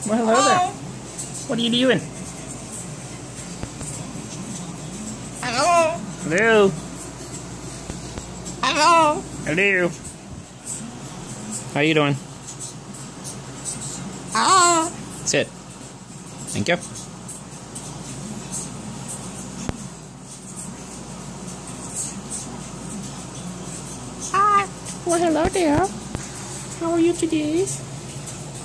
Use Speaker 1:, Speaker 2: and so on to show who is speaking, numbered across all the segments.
Speaker 1: Well, hello there. What are you doing?
Speaker 2: Hello.
Speaker 1: Hello.
Speaker 2: Hello.
Speaker 1: Hello. How you doing?
Speaker 2: Hello.
Speaker 1: Sit. Thank you.
Speaker 2: Hi.
Speaker 1: Well, hello there. How are you today?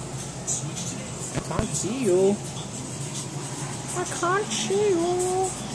Speaker 1: I can't see you. I can't see you.